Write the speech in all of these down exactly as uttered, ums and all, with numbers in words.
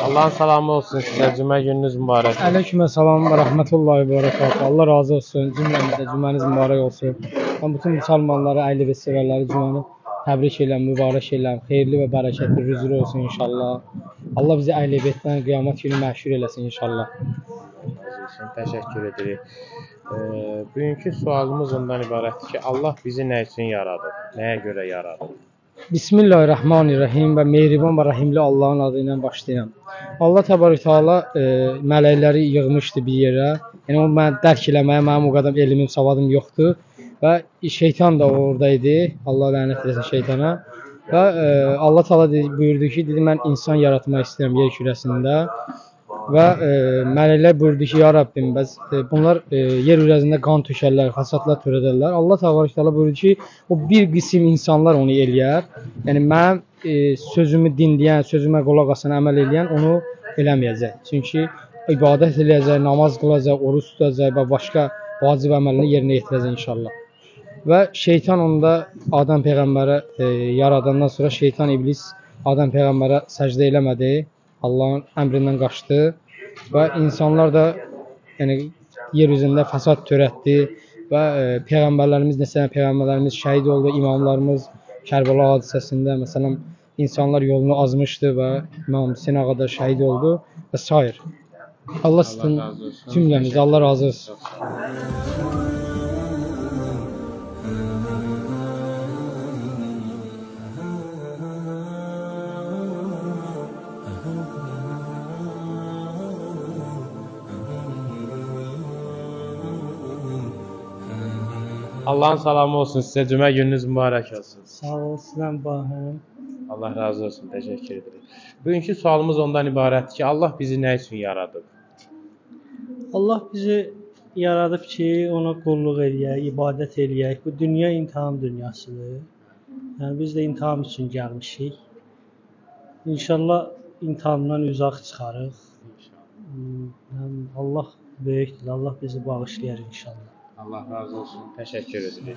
Allah'ın salamı olsun size. Cümle gününüz mübarek. Aleykümselam ve rahmetullahi ve berekatuhu. Allah razı olsun. Cümlemizde cümleniz mübarek olsun. Ben bütün Müslümanları, aile ve severleri cümleni tebrik eylem, mübarek eylem. Hayırlı ve bereketli rüzgâr olsun inşallah. Allah bizi aile betten kıyamet günü məşhur eləsin inşallah. Teşekkür ederim. Ee, bugünkü sualımız ondan ibarətdir ki, Allah bizi ne için yaradı? Neye göre yaradı? Bismillahirrahmanirrahim və mehriban və rahimli Allahın adıyla başlayam. Allah təbarək Teala e, mələkləri yığmışdı bir yerə. Yəni o mən dərk eləməyə mənim o qədər elmim, savadım yoxdur və şeytan da oradaydı. Allah lənət eləsin şeytana. Və e, Allah Teala dedi, buyurdu ki, dedi mən insan yaratmaq istəyirəm yer kürəsində. Və e, mələklər buyurdu ki, ya Rabbim, bəs e, bunlar e, yer üzərində qan tökərlər, fəsadlar törədərlər. Allah Təbarək Təala buyurdu ki, o bir qism insanlar onu eləyər. Yəni mənim e, sözümü dinləyən, sözümə qulaq asan, əməl eləyən onu eləməyəcək. Çünki ibadət eləyəcək, namaz qılacaq, oruç tutacaq və başqa vacib əməlləri yerinə yetirəcək inşallah. Və şeytan onda Adəm peyğəmbərə e, yaradandan sonra şeytan iblis Adəm peyğəmbərə səcdə eləmədi. Allahın əmrindən qaçdı və insanlar da yəni yer üzərində fəsad törətdi və e, peyğəmbərlərimiz, məsələn peyğəmbərlərimiz şəhid oldu, imamlarımız Kərbəla hadisəsində məsələn insanlar yolunu azmışdı və İmam Hüseyn ağa da şəhid oldu və sair. Allah sizin cümləmiz, Allah razı olsun. Allah'ın salamı olsun size. Cümle gününüz mübarek olsun. Sağ olsun bahım. Allah razı olsun. Teşekkür ederim. Bugünkü sualımız ondan ibarətdir ki, Allah bizi ne için yaradı? Allah bizi yaradıb ki, ona qulluq eləyək, ibadət eləyək. Bu dünya imtahan dünyasıdır. Yəni biz də imtahan üçün gəlmişik. İnşallah imtahandan uzaq çıxarıq. Yəni Allah böyükdür. Allah bizi bağışlayar inşallah. Allah razı olsun. Teşekkür ederim.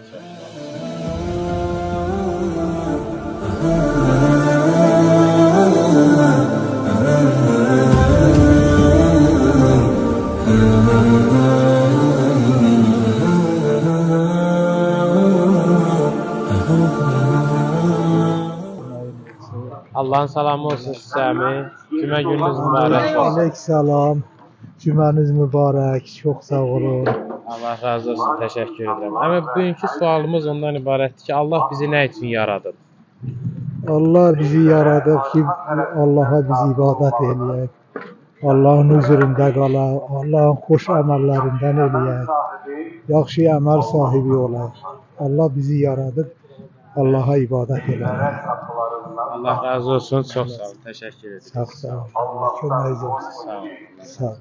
Allah'ın salamı olsun size əmi. Cümə gününüz mübarək olsun. Aleykümselam. Cümləniz mübarək. Çok sağ olun. Allah razı olsun. Teşekkür ederim. Ama bugünkü sualımız ondan ibarətdir ki, Allah bizi ne için yaradı? Allah bizi yaradı ki, Allah'a biz ibadət eləyək. Allah'ın huzurunda qalaq. Allah'ın xoş əməllərindən eləyək. Yaxşı əməl sahibi olaq. Allah bizi yaradı. Allah'a ibadət eləyək. Allah razı olsun. Çok sağ olun. Teşekkür ederim. Sağ sağ olun. Allah köməyiniz olsun. Sağ olun. Sağ olun.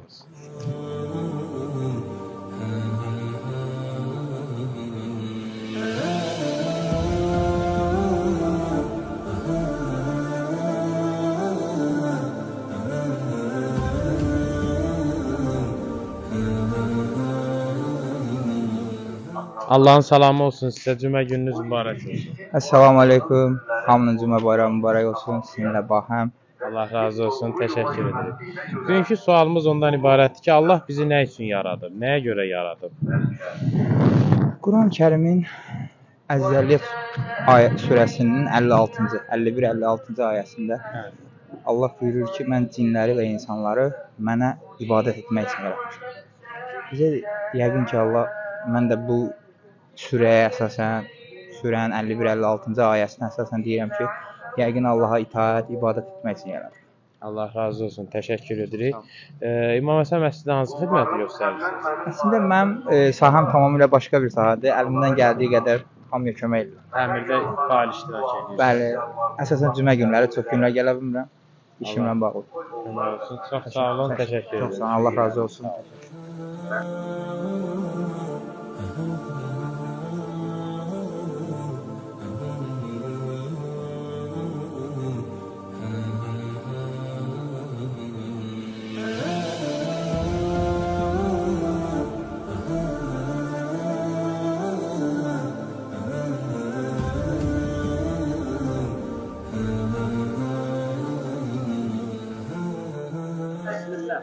Allah'ın salamı olsun size. Cümle gününüz mübarek olsun. Assalamu alaikum. Hamının cümle bayramı mübarek olsun. Sizinle bahəm. Allah razı olsun. Teşekkür ederim. Bugünkü sualımız ondan ibarətdir ki, Allah bizi ne için yaradı? Neye göre yaradı? Quran-ı Kərimin Əz-Zərriyat surəsinin əlli altıncı, əlli bir əlli altıncı ayəsində Allah buyurur ki, mən cinləri və insanları mənə ibadət etmək üçün yaratmışam. Bizə yəqin ki, Allah, mən də bu surəyə əsasən, surənin əlli bir əlli altıncı ayəsinə əsasən deyirəm ki, yəqin Allaha itaət, ibadət etmək üçün yaratmışam. Allah razı olsun. Teşekkür ederim. Ee, İmam Həsən məsciddə hansı xidməti göstərirsiniz? Əslində mənim e, sahəm tamamilə başqa bir sahədir. Əlimdən gəldiyi qədər hamıya kömək edirəm. Təmirdə faal iştirak edirsiniz. Bəli, əsasən cümə günləri çox günlər gələ bilmirəm. İşimlə bağlı. Allah olsun. Çox sağ olun. Teşekkür ederim. Çox sağ olun. Allah razı olsun.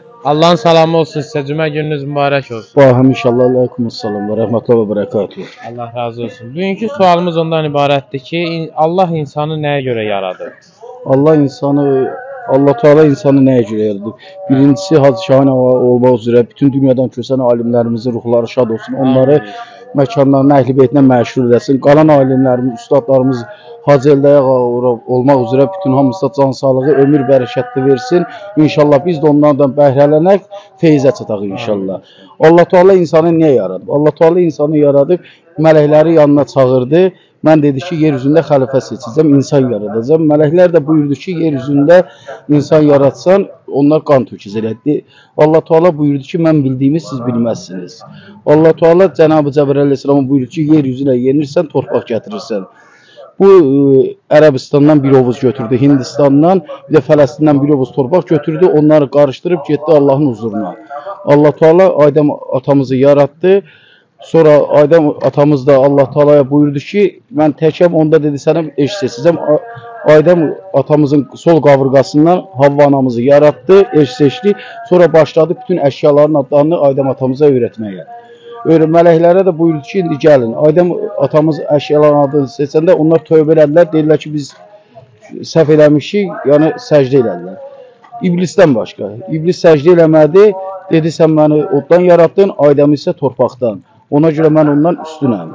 Allah'ın salamı olsun sizə. Cümə gününüz mübarək olsun. Bahım inşallah. Aleykümselam ve rahmetullah ve berekatuhu. Allah razı olsun. Bugünkü sualımız ondan ibarətdir ki, Allah insanı nəyə görə yaradı? Allah insanı, Allah Teala insanı nəyə görə yaradı? Birincisi Hazreti Şahin olmaq üzrə bütün dünyadan köçən alimlərimizin ruhları şad olsun. Onları məkanlarına, əhl-i beytinə məşhur eləsin. Qalan alimlərimiz, üstadlarımız Hacı Eldəyə olmaq üzrə bütün hamısına can sağlığı, ömür bərəkətli versin. İnşallah biz də onlardan bəhrələnək, feyzə çataq inşallah. Allah Teala insanı niyə yaradıb? Allah Teala insanı yaradıb, mələkləri yanına çağırdı. Mən dedi ki, yer üzündə xəlifə seçəcəm, insan yaradacam. Mələklər də buyurdu ki, yer üzündə insan yaratsan, onlar qan tökəcəklər. Allah Teala buyurdu ki, mən bildiyimi siz bilməzsiniz. Allah Teala Cənab-ı Cəbrail əleyhissalama buyurdu ki, yer üzünə yenirsən, torpaq gətirirsən. Bu Ərəbistandan bir ovuz götürdü, Hindistandan, bir də Fələstindən bir ovuz torpaq götürdü, onları qarışdırıb getdi Allahın huzuruna. Allah Teala Adəm atamızı yaratdı. Sonra Adəm atamız da Allah Teala'ya buyurdu ki, mən təkəm, onda dedi sənə eş seçəcəm. Adəm atamızın sol qavrğasından Havva anamızı yarattı, eş seçdi. Sonra başladı bütün əşyaların adlarını Adəm atamıza öyrətməyə. Öyle mələklərə də buyurdu ki, indi gəlin. Adəm atamız əşyaların adını seçəndə onlar tövbə elədilər. Deyirlər ki, biz səhv eləmişik, yəni səcdə elədilər. İblisdən başqa. İblis səcdə eləmədi. Dedi, sən məni oddan yarattın, Adəmi isə torpaqdan. Ona görə mən ondan üstünəm.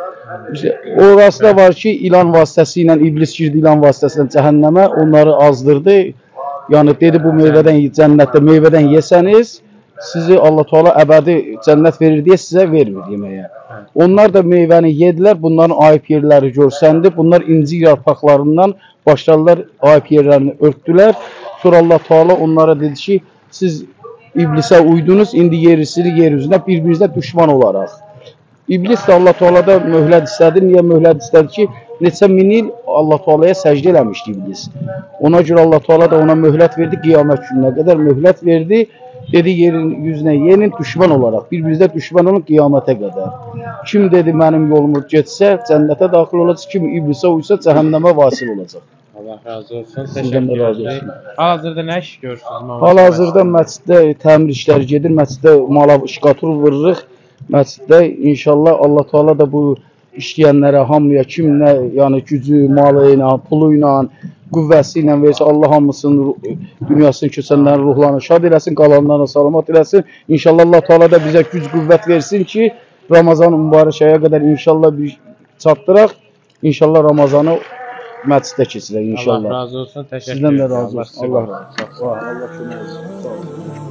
Orası da var ki, ilan vasitəsilə, iblis girdi ilan vasitəsilə cəhənnəmə, onları azdırdı. Yəni, dedi, bu meyvədən, cənnətdə meyvədən yesəniz, sizi Allah Teala əbədi cənnət verir deyə sizə vermir yeməyə. Onlar da meyvəni yedilər, bunların ayıb yerləri görsəndi. Bunlar incir yarpaqlarından başladılar, ayıb yerlərini örtdülər. Sonra Allah Teala onlara dedi ki, siz iblisə uydunuz, indi yerisini yer üzünə bir-birinizə düşman olaraq. İblis də Allah Teala'da möhlət istədi. Niyə möhlət istədi ki, neçə min il Allah Teala'ya səcdə eləmişdi iblis. Ona görə Allah Teala da ona möhlət verdi, qiyamət gününə qədər möhlət verdi. Dedi, yerin yüzünə yenin düşman olaraq, bir-birinizə düşman olun qiyamətə qədər. Kim dedi, mənim yolumu getsə, cənnətə daxil olacaq, kim iblisə uysa, cəhənnəmə vasil olacaq. Allah razı olsun, təşəkkür edirəm. Hal-hazırda nə iş görürsünüz? Hal-hazırda məsciddə təmir işləri gedir, məsciddə mala şkatur vururuq. Məsciddə inşallah Allah Teala da bu işləyənlərə, hamıya, kim nə, yəni gücü, malı ilə, pulu ilə, qüvvəsi ilə versə, Allah hamısının dünyasını keçənlərin ruhlarını şad eləsin, qalanlarına salamat eləsin. İnşallah Allah Teala da bizə güc, qüvvət versin ki, Ramazan mübarək aya qədər inşallah bir çatdıraq. İnşallah Ramazanı məsciddə keçirək inşallah. Allah razı olsun, təşəkkür edirəm. Sizdən də edirəm. razı olsun. Allah razı olsun. Allah kömək olsun. Sağ olun.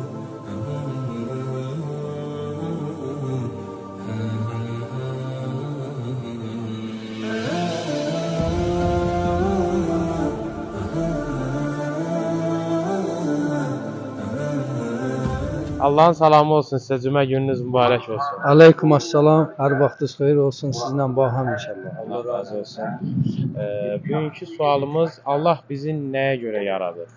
Allah'ın salamı olsun sizə, cümə gününüz mübarək olsun. Aleyküm assalam, hər vaxtınız xeyir olsun, sizlə baham inşallah. Allah razı olsun. Ee, bugünkü sualımız, Allah bizi nəyə görə yaradı?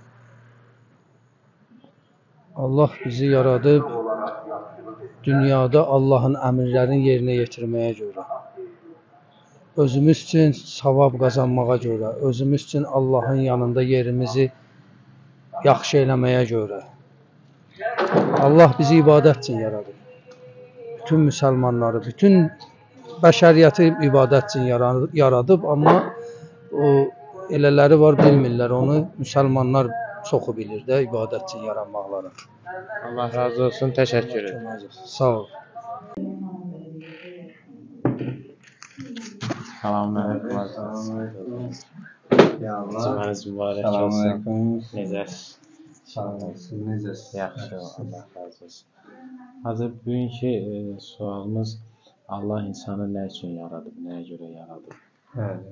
Allah bizi yaradıb dünyada Allahın əmrlərini yerinə yetirməyə görə. Özümüz üçün savab qazanmağa görə, özümüz üçün Allahın yanında yerimizi yaxşı eləməyə görə. Allah bizi ibadət üçün yaradıb. Bütün müsəlmanları, bütün bəşəriyyəti ibadət üçün yaradıb, amma o elələri var, bilmirlər onu. Müsəlmanlar çoxu bilir də ibadət üçün yaranmaqları. Allah razı olsun, təşəkkür edirəm. Sağ ol. Salamünaleyküm. Cümləniz mübarək olsun. Necəsiz? Sağ olasın, necəsiz? Yaxşı, Allah razı olsun. Hazır bugünkü e, sualımız, Allah insanı nə üçün yaradıb, nəyə görə yaradıb? Bəli.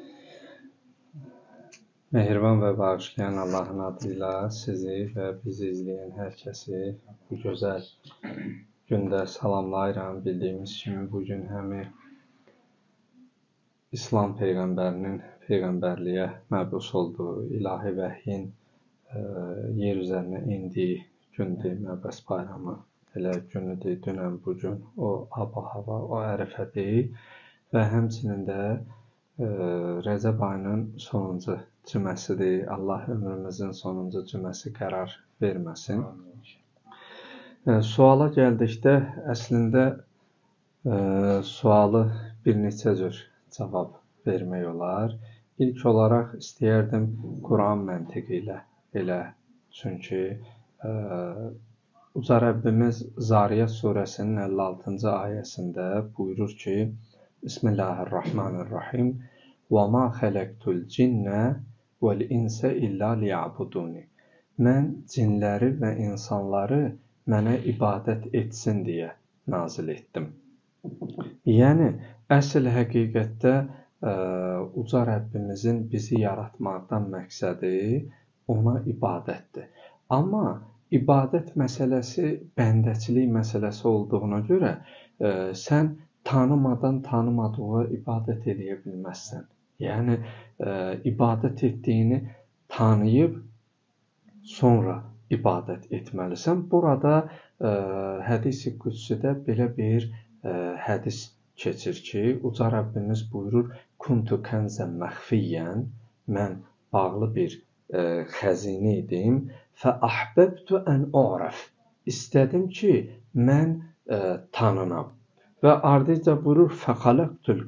Mehriban və bağışlayan Allahın adıyla sizi və bizi izləyən hər kəsi bu gözəl gündə salamlayıram. Bildiyimiz kimi bugün həmi İslam Peyğəmbərinin Peyğəmbərliyə məbus olduğu ilahi vəhyin ə, yer üzərinə indiyi gündür, Məbəs bayramı. Elə günüdür, dünən bugün o ab-hava, o ərəfədir və həmçinin də ə, Rəcəb ayının sonuncu cüməsidir. Allah ömrümüzün sonuncu cüməsi qərar verməsin. E, suala gəldikdə, əslində e, sualı bir neçə cür cavab vermək olar. İlk olaraq istəyərdim Quran məntiqi ilə elə. Çünki e, Uca Rəbbimiz Zariyat surəsinin əlli altıncı ayəsində buyurur ki, Bismillahirrahmanirrahim və ma xələqtul cinnə vəl insə illə liyabuduni. Mən cinləri və insanları mənə ibadət etsin deyə nazil etdim. Yəni, əsl həqiqətdə ə, Uca Rəbbimizin bizi yaratmaqdan məqsədi ona ibadətdir. Amma ibadət məsələsi bəndəçilik məsələsi olduğuna görə ə, sən tanımadan tanımadığı ibadət edə bilməzsən. Yəni, ə, ibadət etdiyini tanıyıb sonra ibadət etməlisən. Burada ə, hədis-i qüdsüdə belə bir ə, hədis keçir ki, Uca Rəbbimiz buyurur, Kuntu kənzən məxfiyyən, mən bağlı bir ə, xəzinə idim, fə əhbəbtu ən a'raf, istədim ki, mən ə, tanınam. Və ardıca buyurur, fəxaləqtul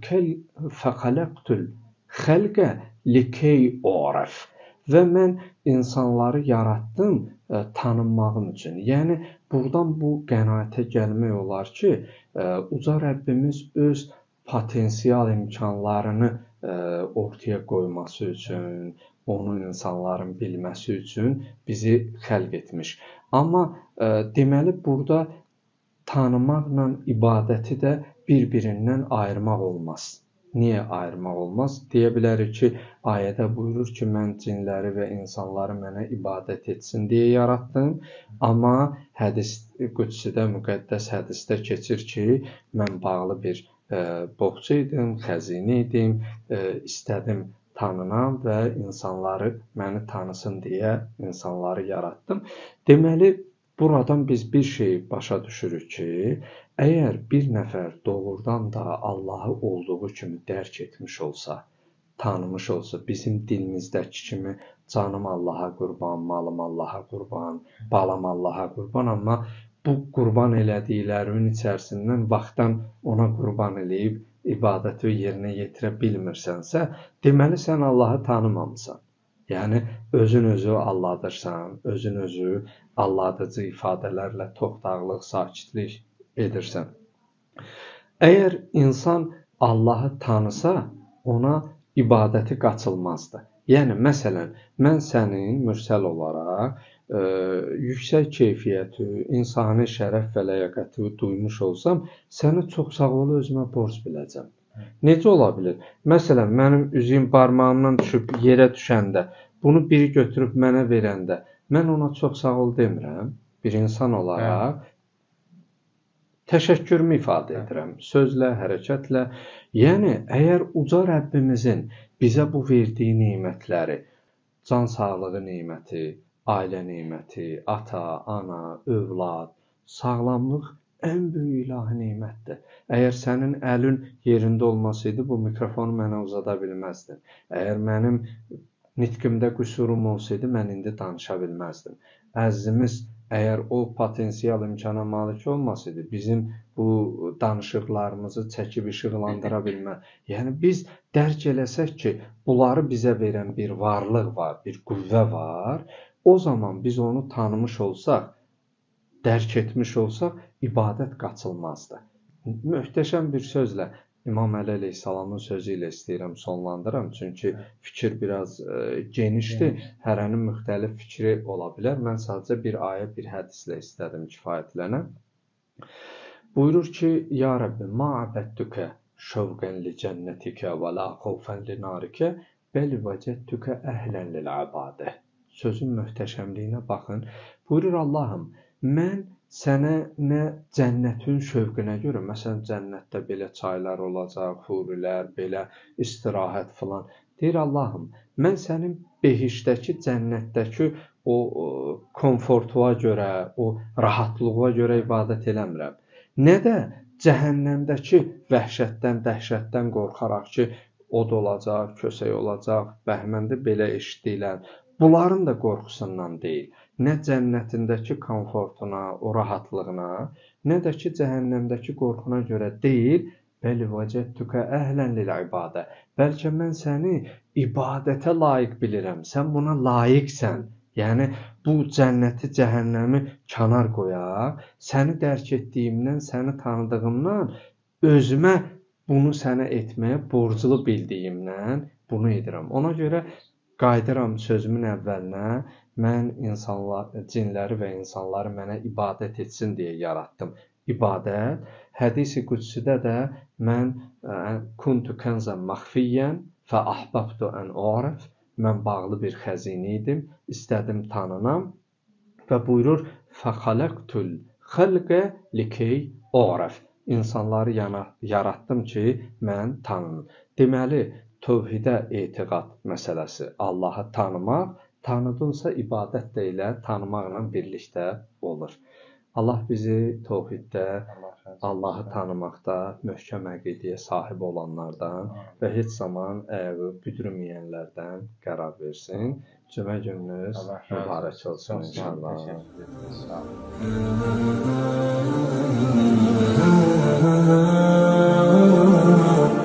xəlqə likey a'raf. Və mən insanları yaratdım ə, tanınmağım üçün. Yəni, buradan bu qənaətə gəlmək olar ki, ə, Uca Rəbbimiz öz potensial imkanlarını ə, ortaya qoyması üçün, onu insanların bilməsi üçün bizi xəlq etmiş. Amma ə, deməli, burada tanımaqla ibadəti də bir-birindən ayırmaq olmaz. Niyə ayırmaq olmaz? Deyə bilərik ki, ayədə buyurur ki, mən cinləri və insanları mənə ibadət etsin deyə yaratdım. Amma hədis qüdsüdə, müqəddəs hədisdə keçir ki, mən bağlı bir e, boğça idim, xəzinə idim, e, istədim tanınam və insanları məni tanısın deyə insanları yaratdım. Deməli, buradan biz bir şey başa düşürük ki, əgər bir nəfər doğrudan da Allahı olduğu kimi dərk etmiş olsa, tanımış olsa, bizim dilimizdəki kimi canım Allaha qurban, malım Allaha qurban, balam Allaha qurban, amma bu qurban elədiklərinin içərisindən vaxtdan ona qurban eləyib ibadəti yerinə yetirə bilmirsənsə, deməli sən Allahı tanımamısan. Yəni, özün özü alladırsan, özün özü alladıcı ifadələrlə toxtaqlıq, sakitlik edirsən. Əgər insan Allahı tanısa, ona ibadəti qaçılmazdır. Yəni, məsələn, mən sənin mürsəl olaraq ə, yüksək keyfiyyəti, insani şərəf və ləyaqəti duymuş olsam, səni çox sağ ol özümə borc biləcəm. Necə ola bilir? Məsələn, mənim üzüyüm barmağımdan düşüb yerə düşəndə, bunu biri götürüb mənə verəndə, mən ona çox sağ ol demirəm. Bir insan olaraq təşəkkürümü ifadə edirəm, sözlə, hərəkətlə. Yəni, əgər Uca Rəbbimizin bizə bu verdiyi neymətləri, can sağlığı neyməti, ailə neyməti, ata, ana, övlad, sağlamlıq ən böyük ilahi neymətdir. Əgər sənin əlin yerində olmasaydı, bu mikrofonu mənə uzada bilməzdin. Əgər mənim nitqimdə qüsurum olsaydı, mən indi danışa bilməzdim. Əzizimiz, əgər o potensial imkana malik olmasaydı, bizim bu danışıqlarımızı çəkib işıqlandıra bilməz. Yəni, biz dərk eləsək ki, bunları bizə verən bir varlıq var, bir qüvvə var, o zaman biz onu tanımış olsaq, dərk etmiş olsaq, ibadət qaçılmazdı. Möhtəşəm bir sözlə, İmam Əli əleyhissalamın sözü ilə istəyirəm sonlandıram. Çünki fikir biraz e, genişdir. Hərənin müxtəlif fikri ola bilər. Mən sadəcə bir ayə, bir hədislə istədim kifayətlənəm. Buyurur ki, Ya Rabbi, ma əbəddükə şəvqən li cənnətikə və la xovfən li narikə bəl vəcəddükə əhlən lil əbadə. Sözün möhtəşəmliyinə baxın. Buyurur Allahım, mən sənə nə cənnətin şövqünə görə, məsələn, cənnətdə belə çaylar olacaq, hurilər, belə istirahət filan. Deyir Allahım, mən sənin behişdəki, cənnətdəki o, o komfortuğa görə, o rahatlığa görə ibadət eləmirəm. Nə də cəhənnəmdəki vəhşətdən, dəhşətdən qorxaraq ki, od olacaq, kösək olacaq, bəhməndə belə eşitdiklər. Bunların da qorxusundan deyil. nə cənnətindəki komfortuna, o rahatlığına, nə də ki cəhənnəmdəki qorxuna görə deyil, bəli vəcədtükə əhlən lil ibadə. Bəlkə mən səni ibadətə layiq bilirəm, sən buna layiqsən. Yəni bu cənnəti, cəhənnəmi kənar qoyaq, səni dərk etdiyimdən, səni tanıdığımdan, özümə bunu sənə etməyə borclu bildiyimdən bunu edirəm. Ona görə qayıdıram sözümün əvvəlinə, mən insanlar, cinləri və insanları mənə ibadət etsin deyə yaratdım. İbadət, hədis-i qudsidə də mən kuntu kənzən məxfiyyən fə ahbabtu ən u'raf. Mən bağlı bir xəzinə idim, istədim tanınam və buyurur fəxaləqtul xəlqə likey u'raf. İnsanları yaratdım ki, mən tanınım. Deməli, tövhidə etiqad məsələsi, Allahı tanımaq, tanıdınsa ibadət ilə tanımaqla birlikdə olur. Allah bizi tövhiddə, Allahı tanımaqda möhkəm əqidəyə sahib olanlardan və heç zaman ayağı büdürməyənlərdən qərar versin. Cümə gününüz mübarək olsun inşallah. Sağ olun.